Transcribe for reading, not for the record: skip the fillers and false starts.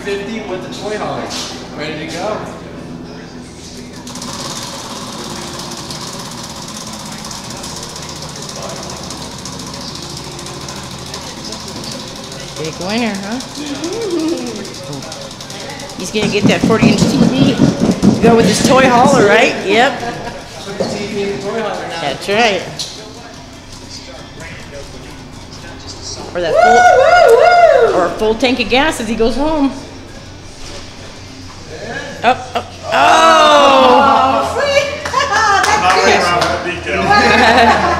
F350 with the toy hauler. Ready to go. Big winner, huh? He's gonna get that 40-inch TV. Go with his toy hauler, right? Yep. Put the TV in the toy hauler now. That's right. Or that full, or a full tank of gas as he goes home. Oh! I'm not going around that detail.